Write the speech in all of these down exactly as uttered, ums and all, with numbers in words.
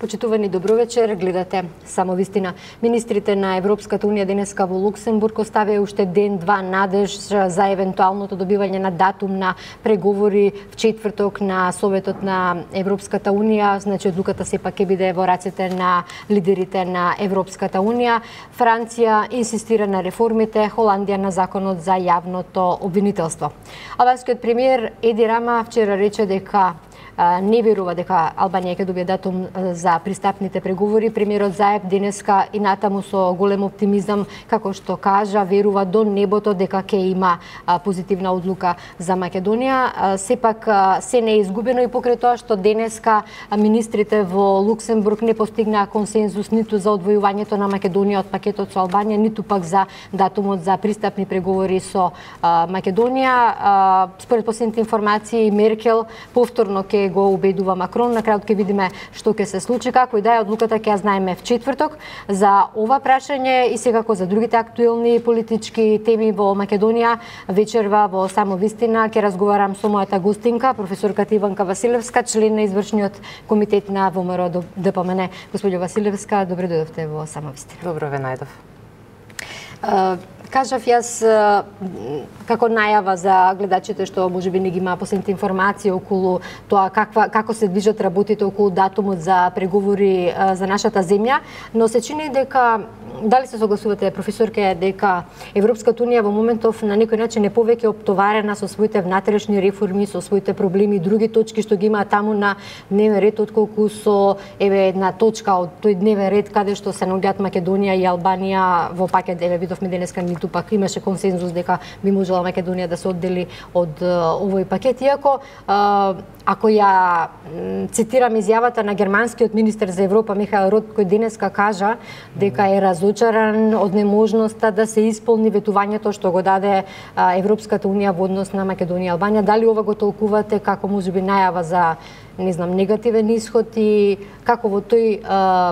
Почитувани, добро вечер. Гледате Само вистина. Министрите на Европската унија денеска во Луксембург оставија уште ден-два надеж за евентуалното добивање на датум на преговори в четврток на Советот на Европската унија. Значи, одлуката сепак ќе биде во рацете на лидерите на Европската унија. Франција инсистира на реформите, Холандија на законот за јавното обвинителство. Албанскиот премиер Еди Рама вчера рече дека не верува дека Албанија ќе добие датум за пристапните преговори. Премиерот Заев денеска и натаму со голем оптимизам, како што кажа, верува до небото дека ќе има позитивна одлука за Македонија. Сепак се не е изгубено и покрај тоа што денеска министрите во Луксембург не постигнаа консензус ниту за одвојувањето на Македонија од пакетот со Албанија, ниту пак за датумот за пристапни преговори со Македонија. Според последните информации, Меркел повторно ќе го убедува Макрон. На крајот ќе видиме што ќе се случи. Како и да е, одлуката ќе ја знаеме в четврток. За ова прашање и секако за другите актуелни политички теми во Македонија вечерва во Само вистина ќе разговарам со мојата гостинка, професорката Иванка Василевска, член на извршниот комитет на ВМРО ДПМН. Господјо Василевска, добро дојдовте во Само вистина. Добро ве најдов. Кажав јас како најава за гледачите што можеби не ги има последните информации околу тоа каква, како се движат работите околу датумот за преговори за нашата земја, но се чини дека дали се согласувате, професорке, дека Европската унија во моментов на некој начин е повеќе оптоварена со своите внатрешни реформи, со своите проблеми и други точки што ги има таму на дневен ред, отколку со еве една точка од тој дневен ред каде што се наоѓаат Македонија и Албанија во пакет. Еве видовме денеска ниту пак имаше консензус дека би можела Македонија да се оддели од овој пакет, иако ако ја цитирам изјавата на германскиот министер за Европа Михаел Рот, кој денеска кажа дека е разочаран од неможноста да се исполни ветувањето што го даде Европската унија во однос на Македонија и Албанија. Дали ова го толкувате како можеби најава за, не знам, негативен исход и како во тој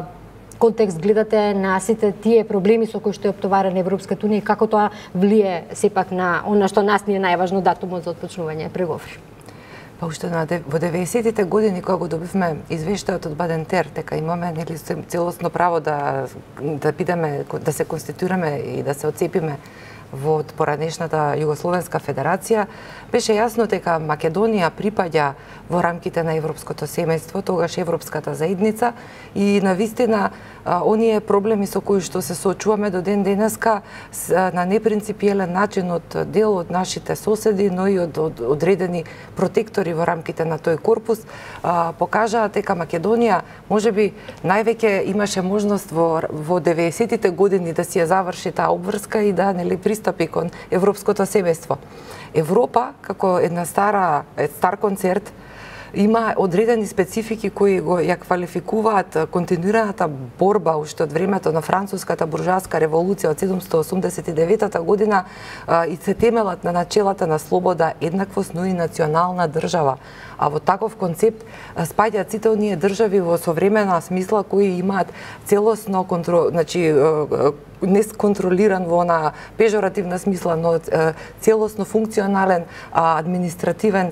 контекст гледате на сите тие проблеми со кои што е оптоварена Европската унија и како тоа влие сепак на она што нас ни е најважно, датумот за отпочнување преговори? Па уште на во деветдесетите години кога го добивме извештајот од Бадентер дека имаме нели целосно право да да бидеме да се конституираме и да се отцепиме во поранешната Југословенска федерација, беше јасно дека Македонија припаѓа во рамките на европското семејство, тогаш европската заедница, и навистина оние проблеми со кои што се соочуваме до ден денеска на непринципиелен начин од дел од нашите соседи, но и од, од одредени протектори во рамките на тој корпус, покажаат дека Македонија можеби највеќе имаше можност во во деветдесетите години да си ја заврши таа обврска и да нели пристапи кон европското семејство. Европа како една стара стар концерт има одредени специфики кои го ја квалификуваат континуираната борба уште од времето на француската буржоаска револуција од седумстотини осумдесет и девета година и се темелат на начелата на слобода, еднаквост, но и национална држава. А во таков концепт спаѓаат сите оние држави во современа смисла кои имаат целосно контрол, значи несконтролиран во она пежоративна смисла, но целосно функционален административен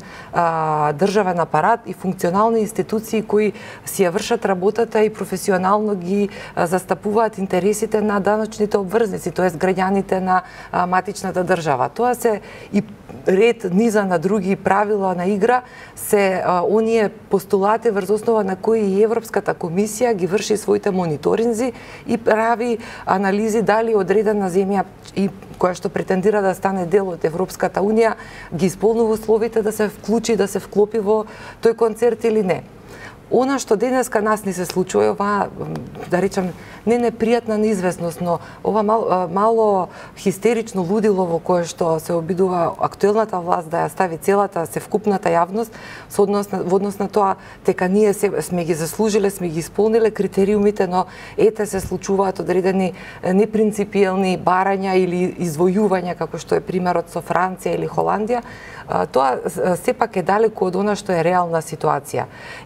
државен апарат и функционални институции кои си ја вршат работата и професионално ги застапуваат интересите на даночните обврзници, тоест граѓаните на матичната држава. Тоа се и ред низа на други правила на игра, се а, оние постулати врз основа на кои и Европската комисија ги врши своите мониторинзи и прави анализи дали одредена земја и која што претендира да стане дел од Европската унија ги исполнува условите да се вклучи, да се вклопи во тој концерт или не. Она што денеска нас ни се случува, ова, да речем, не непријатна неизвестност, но ова мал, мало хистерично лудило во кое што се обидува актуелната власт да ја стави целата севкупната јавност со однос на, во однос на тоа дека ние се, сме ги заслужиле, сме ги исполниле критериумите, но ете се случуваат одредени непринципиелни барања или извојувања, како што е примерот со Франција или Холандија. Тоа сепак е далеку од она што е реална ситуација. Европската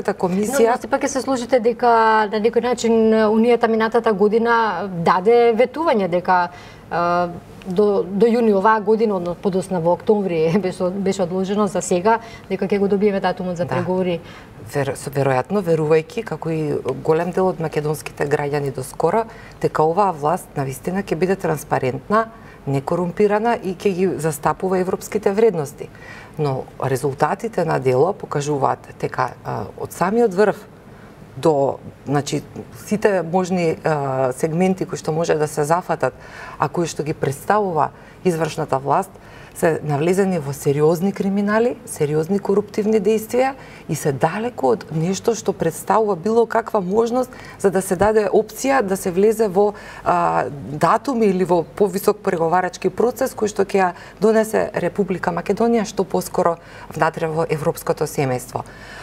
Венецијската комисија... Но, сепак ќе се сложите дека на некој начин Унијата минатата година даде ветување дека а, до, до јуни оваа година, одно подосна во октомври беше, беше одложено за сега, дека ќе го добиеме датумот за преговори. Вер, веројатно, верувајќи, како и голем дел од македонските граѓани до скоро, дека оваа власт навистина ќе биде транспарентна, некорумпирана и ќе ги застапува европските вредности. Но резултатите на дело покажуваат дека а, од самиот врв до, значи, сите можни а, сегменти кои што може да се зафатат, а кои што ги представува извршната власт, се навлезени во сериозни криминали, сериозни коруптивни действија и се далеко од нешто што представува било каква можност за да се даде опција да се влезе во а, датум или во повисок преговарачки процес кој што ќе ја донесе Република Македонија што поскоро внатре во европското семејство.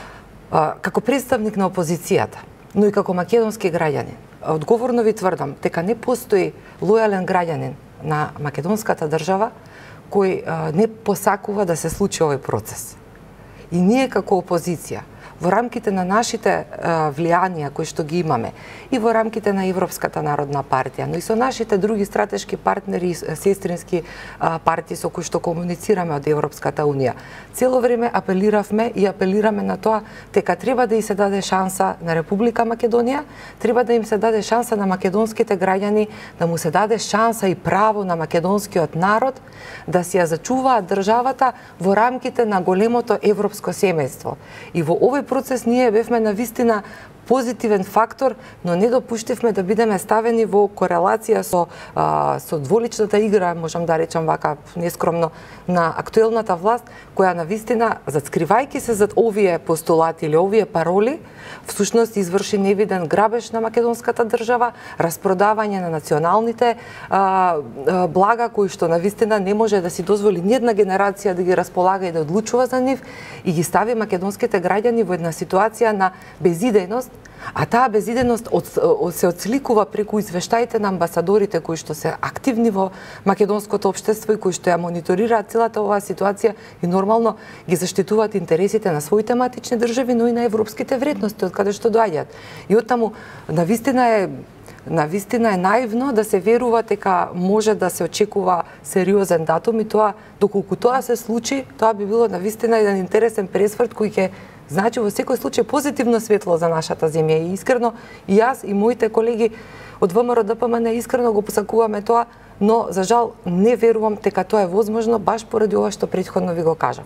А, како представник на опозицијата, но и како македонски граѓанин, одговорно ви тврдам дека не постои лојален граѓанин на македонската држава кој а, не посакува да се случи овој процес. И ние како опозиција, во рамките на нашите а, влијанија кои што ги имаме, и во рамките на Европската народна партија, но и со нашите други стратешки партнери и сестрински а, партии со кои што комуницираме од Европската Унија, цело време апелиравме и апелираме на тоа дека треба да и се даде шанса на Република Македонија, треба да им се даде шанса на македонските граѓани, да му се даде шанса и право на македонскиот народ да си ја зачуваат државата во рамките на големото европско семејство. И во овој процес ние бевме навистина позитивен фактор, но не допуштивме да бидеме ставени во корелација со а, со дволичната игра, можам да речам вака нескромно, на актуелната власт, која навистина, зацкривајќи се зад овие постулати или овие пароли, всушност изврши невиден грабеж на македонската држава, распродавање на националните а, а, блага кои што навистина не може да си дозволи ниедна генерација да ги располага и да одлучува за нив и ги стави македонските граѓани во една ситуација на безидејност. А таа безидејност од, од, се отсликува преку извештаите на амбасадорите кои што се активни во македонското општество и кои што ја мониторираат целата оваа ситуација и нормално ги заштитуваат интересите на своите матични држави, но и на европските вредности од каде што доаѓаат. И оттаму навистина е Навистина е наивно да се верува дека може да се очекува сериозен датум и тоа, доколку тоа се случи, тоа би било навистина еден интересен пресврт кој ќе значи во секој случај позитивно светло за нашата земја. И искрено и јас и моите колеги од ВМРО Д П М Н искрено го посакуваме тоа, но за жал не верувам дека тоа е возможно баш поради ова што претходно ви го кажав.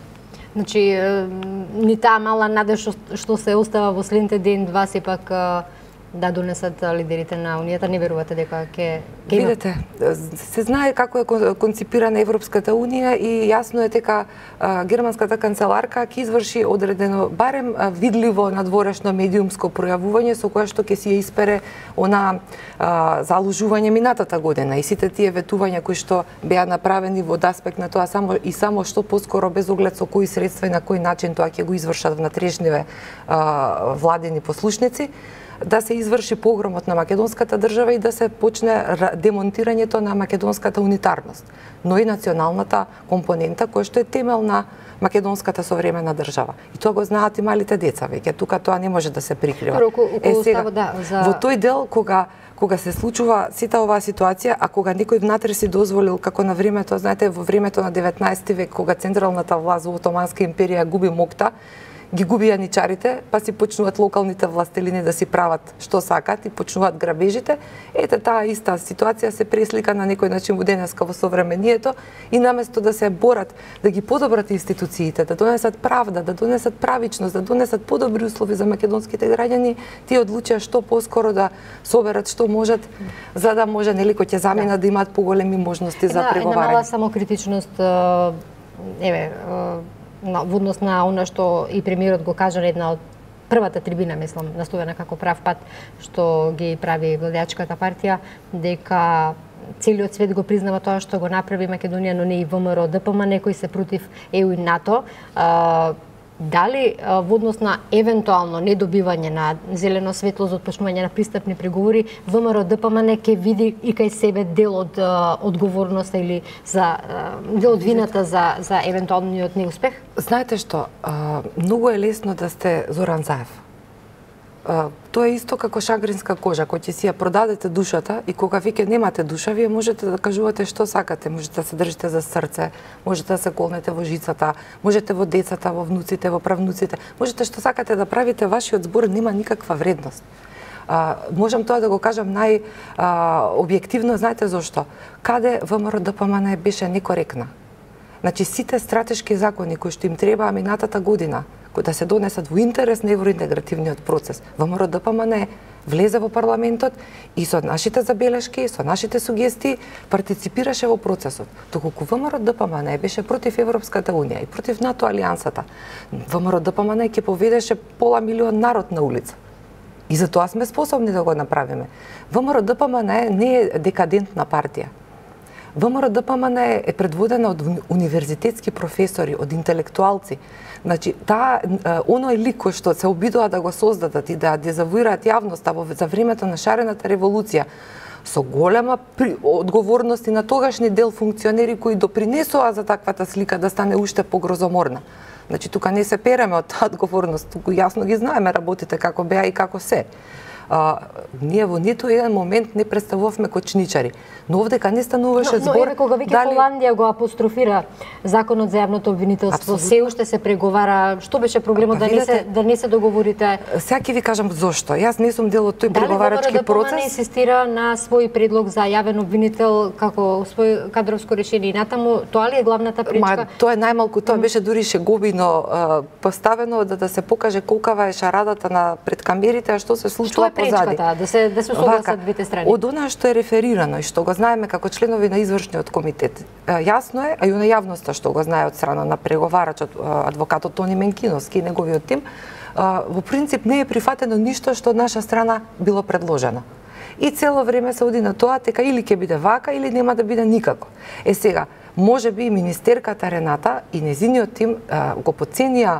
Значи, ни таа мала надеж што се остава во следните ден-два сепак да донесат лидерите на Унијата, не верувате дека ќе ќе има? Видете, се знае како е конципирана Европската Унија и јасно е дека а, германската канцеларка ќе изврши одредено барем а, видливо надворешно медиумско пројавување со кое што ќе си ја испере она а, залужување минатата година и сите тие ветувања кои што беа направени во аспект на тоа само и само што поскоро без оглед со кои средства и на кој начин тоа ќе го извршат внатрешниве а, владени послушници, да се изврши погромот на македонската држава и да се почне демонтирањето на македонската унитарност, но и националната компонента која што е темел на македонската современа држава. И тоа го знаат и малите деца веќе, тука тоа не може да се прикрива. Е сега, да, за... во тој дел кога кога се случува сета оваа ситуација, а кога некој внатре си дозволил, како на времето, знаете, во времето на деветнаесети век, кога централната власт во Отоманска империја губи мокта, ги губи јаничарите, па си почнуваат локалните властелини да си прават што сакат и почнуваат грабежите. Ете, таа иста ситуација се преслика на некој начин во денеска во современието и наместо да се борат, да ги подобрат институциите, да донесат правда, да донесат правичност, да донесат подобри услови за македонските граѓани, тие одлучија што поскоро да соберат што можат, за да може нели кој ќе замина да, да имаат поголеми можности за преговарање. Една мала самокритичност, еве, на, во однос на она што и премиерот го кажа на една од првата трибина, мислам, наставена како прав пат, што ги прави владеачката партија, дека целиот свет го признава тоа што го направи Македонија, но не и ВМРО Д П М Н кои се против Е У и НАТО. А, Дали во однос на евентуално недобивање на зелено светло за отпочнување на пристапни преговори, ВМРО-ДПМН ќе види и кај себе дел од одговорноста или за дел од вината за за евентуалниот неуспех? Знаете што, а, многу е лесно да сте Зоран Заев. А, тоа е исто како шагринска кожа, кој ќе си ја продадете душата и кога веќе немате душа, вие можете да кажувате што сакате, можете да се држите за срце, можете да се колнете во жицата, можете во децата, во внуците, во правнуците, можете што сакате да правите, вашиот збор нема никаква вредност. А, можам тоа да го кажам нај а, објективно, знаете зошто? Каде ВМРО-ДПМН беше некоректна. Значи, сите стратешки закони кои што им требаа минатата година, кои да се донесат во интерес на евроинтегративниот процес, ВМРО-ДПМН влезе во парламентот и со нашите забелешки, со нашите сугестии, партиципираше во процесот. Доколку ВМРО-ДПМН беше против Европската унија и против НАТО алијансата, ВМРО-ДПМН ќе поведеше пола милион народ на улица. И за тоа сме способни да го направиме. ВМРО-ДПМН не е декадентна партија. ВМРО-ДПМН е предводена од универзитетски професори, од интелектуалци. Значи, таа, оној лик кој што се обидува да го создадат и да дезавуираат јавноста во за времето на шарената револуција, со голема при... одговорност и на тогашни дел функционери кои допринесоа за таквата слика да стане уште погрозоморна. Значи, тука не се переме од таа одговорност, туку јасно ги знаеме работите како беа и како се. А, ние во ниту еден момент не представувавме кочничари. Но овдека не стануваше збор... Но, но еве, кога веќе дали... Холандија го апострофира законот за јавното обвинителство, се уште се преговара, што беше проблемот да, видите, не се, да не се договорите? Сега ќе ви кажам зошто. Јас не сум дел од тој преговарачки процес. Дали ВМРО-ДПМН инсистира на свој предлог за јавен обвинител како свој кадровско решение и натаму, тоа ли е главната пречка? Ма, тоа е најмалку, тоа беше дури шегобино а, поставено да да се покаже колкава е шарадата на пред камерите, а што се случува позади. Да се да се согласат двете страни. Од она што е реферирано и што го знаеме како членови на извршниот комитет, јасно е, а и на јавноста што го знае од страна на преговарачот адвокатот Тони Менкиновски и неговиот тим, во принцип не е прифатено ништо што од наша страна било предложено. И цело време се оди на тоа дека или ќе биде вака или нема да биде никако. Е сега, може би министерката Рената и незиниот тим а, го подценија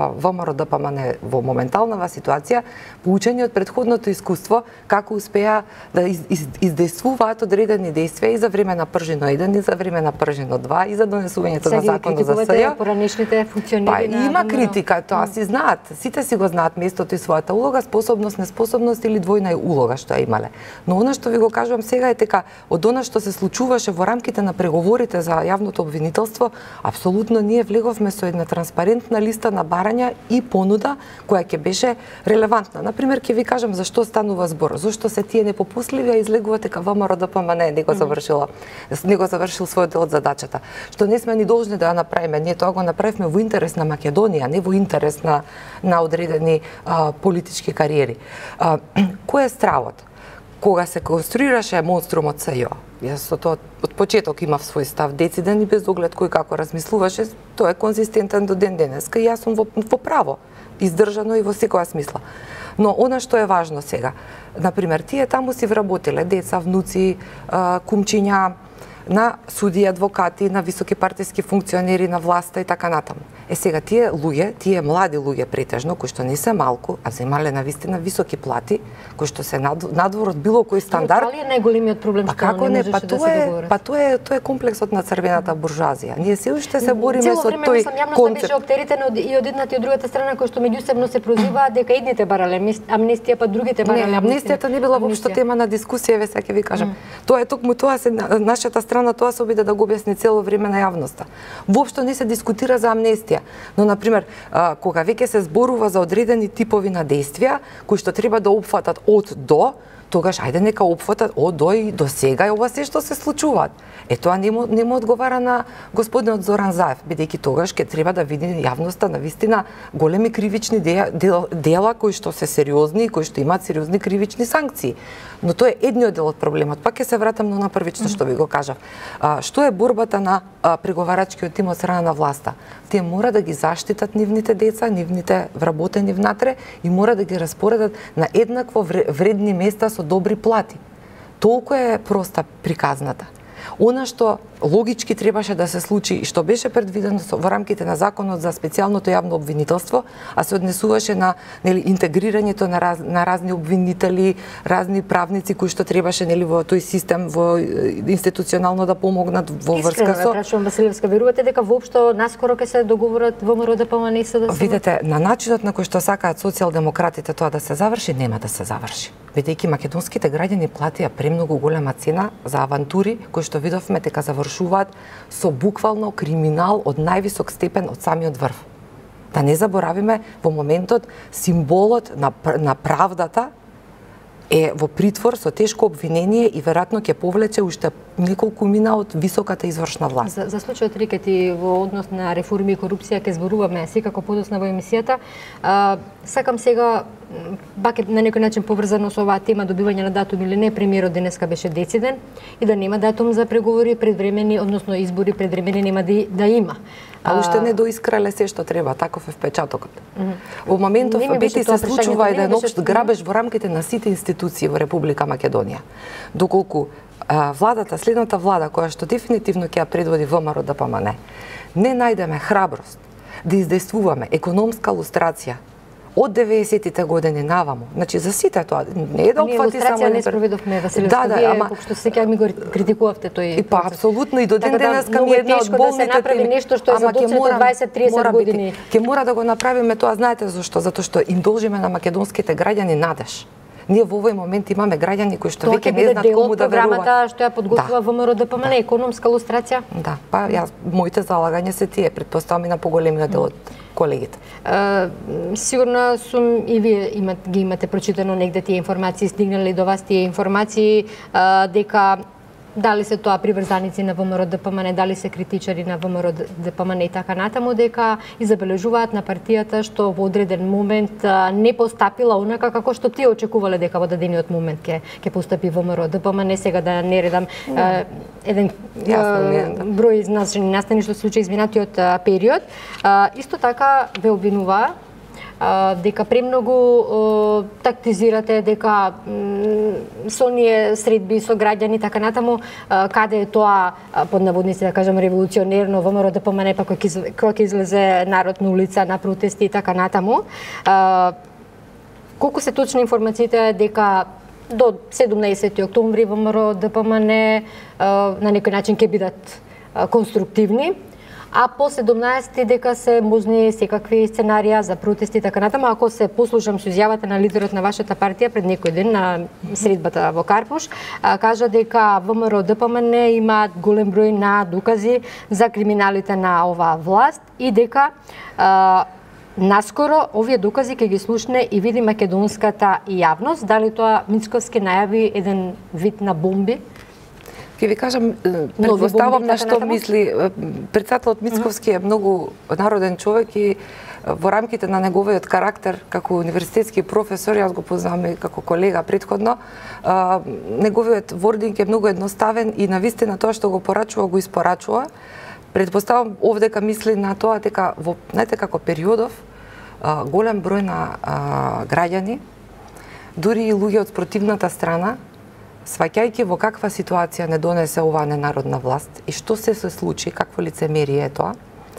ВМРО-ДПМН во моменталнава ситуација, поучени од претходното искуство, како успеа да из, из, издействуваат одредени действија и за време на Пржино еден, и за време на Пржино два, и за донесувањето на законот за СЈО. Поранешните функционери па, на... има критика, тоа си знаат. Сите си го знаат местото и својата улога, способност, неспособност или двојна улога што ја имале. Но она што ви го кажувам сега е дека од она што се случуваше во рамките на преговорите за јавното обвинителство, апсолутно ние влеговме со една транспарентна листа на барања и понуда која ќе беше релевантна. Например, ќе ви кажам за што станува збор, зашто се тие непопусливи, а излегува дека ВМРО-ДПМН не го завршила, не го завршил својот дел од задачата. Што не сме ни должни да ја направиме, ние тоа го направивме во интерес на Македонија, не во интерес на на одредени а, политички кариери. А, кој е стравот? Кога се конструираше монструмот СЈО, јас со тоа од почеток имав свој став дециден и без оглед кој како размислуваше, тоа е конзистентен до ден денеска и јас сум во, во право, издржано и во секоја смисла. Но она што е важно сега, например, тие таму си вработиле деца, внуци, кумчиња, на суди, адвокати, на високи партиски функционери на власта и така натаму. Е сега тие луѓе, тие млади луѓе претежно, кои што не се малку, а земале на вистина високи плати, кои што се надвор од било кој стандард. Тоа ли е најголемиот проблем што па не можеше па да се договорат? Па тоа е тоа е комплексот на црвената буржуазија. Ние се уште се бориме со тој концепт. Беше оптеритена и од едната и од другата страна кои што меѓусебно се прозиваат дека едните барале амнестија, па другите барале амнестија. Не, амнестијата не била воопшто тема на дискусија, ве сега ќе ви кажам. Тоа е токму тоа се нашата страна тоа се обиде да го објасни цело време на јавноста. Воопшто не се дискутира за амнестија, но на пример, кога веќе се зборува за одредени типови на действија кои што треба да опфатат од до, тогаш ајде нека опфатат од до и до сега и ова се што се случуваат. Е тоа не му, не му одговара на господинот Зоран Заев, бидејќи тогаш ќе треба да види јавноста на вистина големи кривични дела, дела, дела кои што се сериозни и кои што имаат сериозни кривични санкции. Но тоа е едниот дел од проблемот. Пак ќе се вратам на првично што ви го кажав. А, што е борбата на а, преговарачкиот тим од страна на власта? Тие мора да ги заштитат нивните деца, нивните вработени внатре и мора да ги распоредат на еднакво вредни места со добри плати. Толку е проста приказната. Она што логички требаше да се случи и што беше предвидено во рамките на Законот за специјалното јавно обвинителство, а се однесуваше на, нели, интегрирањето на, раз, на разни обвинители, разни правници кои што требаше, нели, во тој систем во институционално да помогнат во врска со. Прашувам Василевска, верувате дека воопшто наскоро ќе се договорат ВМРО ДПМН и СДСМ? Видете, на начинот на кој што сакаат социјалдемократите тоа да се заврши, нема да се заврши. Бидејќи македонските граѓани платија премногу голема цена за авантури кои што видовме дека завршуваат со буквално криминал од највисок степен од самиот врв. Да не заборавиме, во моментот символот на, на правдата е во притвор со тешко обвинение и веројатно ќе повлече уште неколку мина од високата извршна власт. За, за случајот Рикети во однос на реформи и корупција ќе зборуваме секако подоцна во емисијата. А, сакам сега, бак на некој начин поврзано со оваа тема добивање на датум или не, премиерот денеска беше дециден и да нема датум за преговори предвремени, односно избори предвремени нема да, да има. А уште не доискрале се што треба, таков е впечатокот. Mm -hmm. Во моментов бити се случува еден општ грабеж во рамките на сите институции во Република Македонија. Доколку а, владата, следната влада, која што дефинитивно ќе ја предводи ВМРО ДПМН, не најдеме храброст да издействуваме економска лустрација од деветдесетите години наваму. Значи за сите тоа не е да опфати само лустрација не спроведовме, Василевска. Да, да, вие, ама што сеќа ми го критикувавте тој. И па апсолутно и до ден така денес кам една од болните да се направи нешто што е задочено дваесет тридесет години. Ќе мора да го направиме тоа, знаете зашто? Затоа што им должиме на македонските граѓани надеж. Ние во овој момент имаме граѓани кои што веќе не знаат кому да веруваат. Програмата што ја подготвува да. ВМРО ДПМН, да. економска лустрација. Да, па јас моите залагања се тие, претпоставам и на поголемиот дел од колегите. Uh, сигурно сум и вие имат, ги имате прочитано негде тие информации, стигнали до вас тие информации uh, дека дали се тоа приврзаници на ВМРО ДПМН, дали се критичари на ВМРО ДПМН и така натаму, дека и забележуваат на партијата што во одреден момент uh, не постапила онака како што тие очекувале дека во дадениот момент ќе ќе постапи ВМРО ДПМН. Сега да не редам uh, еден uh, број значени настани што се случи изминатиот uh, период. Uh, исто така ве обвинуваа Uh, дека премногу uh, тактизирате, дека mm, со оние средби со граѓани така натаму, uh, каде е тоа uh, под наводници да кажам револуционерно ВМРО ДПМН, па кога ќе излезе народ на улица на протести и така натаму. Uh, колку се точни информациите дека до седумнаесети октомври ВМРО ДПМН uh, на некој начин ќе бидат uh, конструктивни, а по седумнаесети дека се можни секакви сценарија за протести така натаму. Ако се послушам со изјавата на лидерот на вашата партија пред некој ден на средбата во Карпуш, кажа дека ВМРО ДПМН имаат голем број на докази за криминалите на оваа власт и дека а, наскоро овие докази ќе ги слушне и види македонската јавност. Дали тоа Мицковски најави еден вид на бомби? Ќе ви кажам, предпоставам на што мисли. Председателот Мицковски е многу народен човек и во рамките на неговиот карактер како универзитетски професор, јас го познавам и како колега претходно, неговиот вординг е многу едноставен и навистина тоа што го порачува, го испорачува. Предпоставам овдека мисли на тоа дека во, знаете, како периодов, голем број на граѓани, дури и луѓе од спротивната страна, сваќајќи во каква ситуација не донесе оваа ненародна власт и што се се случи, какво лицемерие е тоа,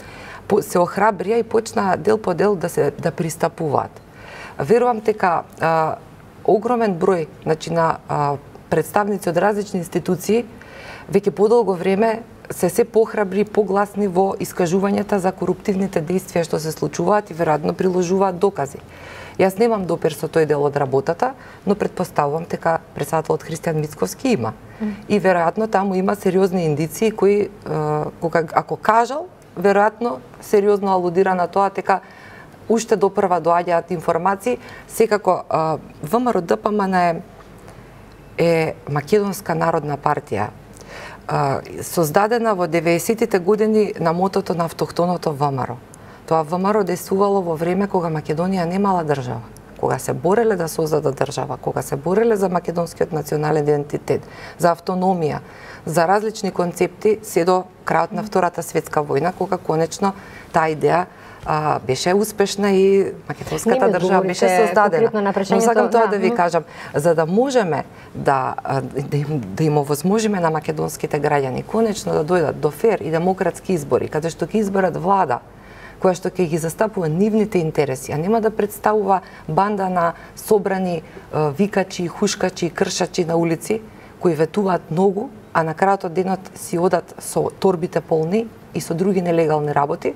се охрабрија и почнаа дел по дел да се да пристапуваат. Верувам дека а, огромен број, значи, на а, представници од различни институции веќе подолго време се се похрабри и погласни во искажувањата за коруптивните действија што се случуваат и веројатно приложуваат докази. Јас немам допир со тој дел од работата, но предпоставувам дека председателот Христијан Мицковски има. Mm. И веројатно таму има сериозни индиции кои, кога, ако кажал, веројатно сериозно алудира на тоа дека уште допрва доаѓаат информации. Секако, ВМРО ДПМН е, е Македонска народна партија, создадена во деветдесетите години на мотото на автохтоното ВМРО. Тоа ВМРО действувало во време кога Македонија немала држава, кога се бореле да создадат држава, кога се бореле за македонскиот национален идентитет, за автономија, за различни концепти, се до крајот на Втората светска војна, кога конечно таа идеја а, беше успешна и македонската држава беше создадена. Но сакам тоа да, да ви но... кажам, за да можеме да да им, да им овозможиме на македонските граѓани конечно да дојдат до фер и демократски избори, каде што ќе изберат влада која што ќе ги застапува нивните интереси, а нема да представува банда на собрани викачи, хушкачи, кршачи на улици, кои ветуваат многу, а на крајот од денот си одат со торбите полни и со други нелегални работи.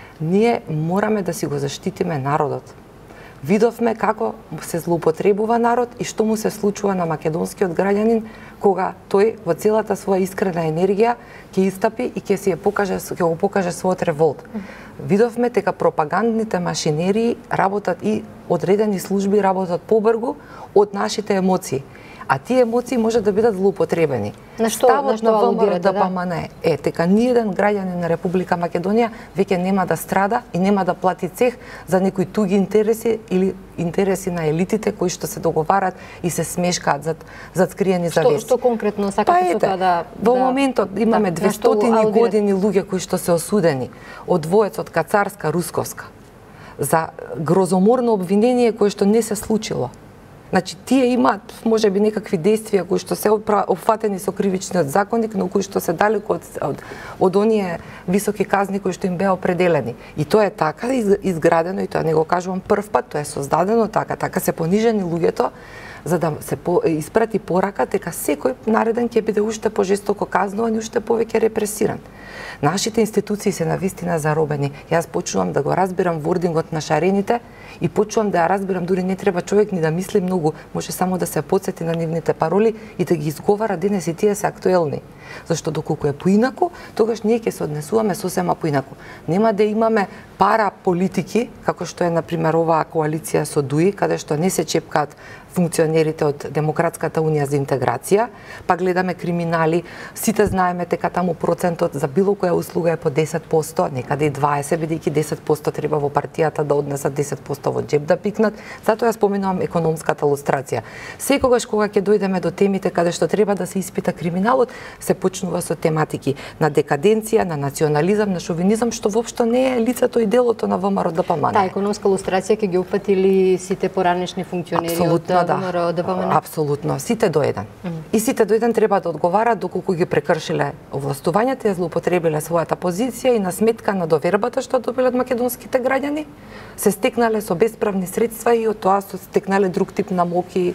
Ние мораме да си го заштитиме народот. Видовме како се злоупотребува народ и што му се случува на македонскиот граѓанин кога тој во целата своја искрена енергија ќе истапи и ќе си ја покаже, ќе го покаже својот револт. Видовме дека пропагандните машинерии работат и одредени служби работат побрзо од нашите емоции. А тие емоции може да бидат злоупотребени. На што, Ставот на што на ВМРО да, ДПМН е дека ниеден граѓанин на Република Македонија веќе нема да страда и нема да плати цех за некои туги интереси или интереси на елитите кои што се договарат и се смешкаат зад зад скриени завеси. Што, што конкретно сакате со тоа да во да, моментот имаме да, двестотини години луѓе кои што се осудени од двоецот Кацарска Русковска за грозоморно обвинение кое што не се случило. Значи, тие имаат, може би, некакви действија кои што се опфатени со кривичниот законник, но кои што се далеко од, од, од оние високи казни кои што им беа определени. И тоа е така изградено, и тоа не го кажувам прв пат, тоа е создадено така, така се понижени луѓето, за да се по, испрати порака дека секој нареден ќе биде уште пожестоко казнуван и уште повеќе репресиран. Нашите институции се навистина заробени. Јас почнувам да го разбирам вордингот на шарените и почнувам да ја разбирам, дури не треба човек ни да мисли многу, може само да се потсети на нивните пароли и да ги изговара денес и тие се актуелни. Зашто доколку е поинаку, тогаш ние ќе се однесуваме сосема поинаку. Нема да имаме пара политики, како што е, например, оваа коалиција со ДУИ, каде што не се чепкаат функционерите од Демократската унија за интеграција, па гледаме криминали, сите знаеме дека таму процентот за било која услуга е по десет проценти, некаде и дваесет, бидејќи десет проценти треба во партијата да однесат десет проценти во џеб да пикнат. Затоа ја споменувам економската лустрација. Секогаш кога ќе дојдеме до темите каде што треба да се испита криминалот, се почнува со тематики на декаденција, на национализам, на шовинизам, што воопшто не е лицето и делото на ВМРО ДПМН. Таа економска лустрација ќе ги упатили сите поранешни функционери од ВМРО ДПМН? Апсолутно, сите до еден. Mm -hmm. И сите до еден треба да одговарат доколку ги прекршиле овластувањата, ја злоупотребиле својата позиција и на сметка на довербата што добиле од македонските граѓани, се стекнале со бесправни средства и од тоа се стекнале друг тип на моки.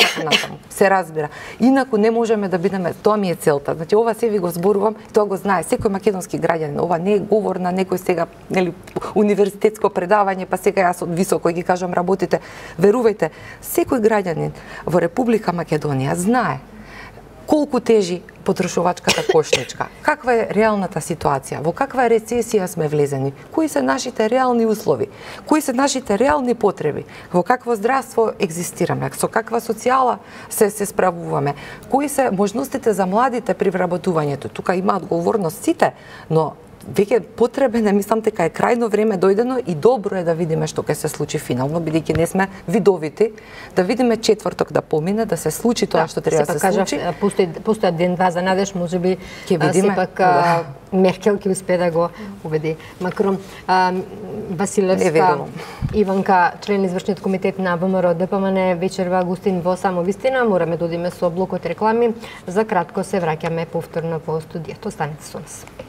Се разбира. Инаку не можеме да бидеме, тоа ми е целта. Значи ова се ви го зборувам, тоа го знае секој македонски граѓанин. Ова не е говор на некој сега, нели, универзитетско предавање, па сега јас од високо ги кажам работите. Верувајте, секој граѓанин во Република Македонија знае колку тежи потрошувачката кошничка, каква е реалната ситуација, во каква рецесија сме влезени, кои се нашите реални услови, кои се нашите реални потреби, во какво здравство екзистираме, со каква социјала се се справуваме, кои се можностите за младите при вработувањето. Тука има одговорност сите, но веќе потребен е, мислам дека е крајно време дојдено и добро е да видиме што ќе се случи финално, бидејќи не сме видовити, да видиме четврток да помине, да се случи тоа да, што треба да се кажа, случи. Постои постојат ден-два за надеж, можеби сепак да. Меркел ќе успее да го убеди Макрон. А, Василевска, Иванка, член извршниот комитет на ВМРО ДПМН, вечерва гостин во Самовистина. Мораме да одиме со блокот реклами. За кратко се враќаме повторно по студијето. Останете со нас.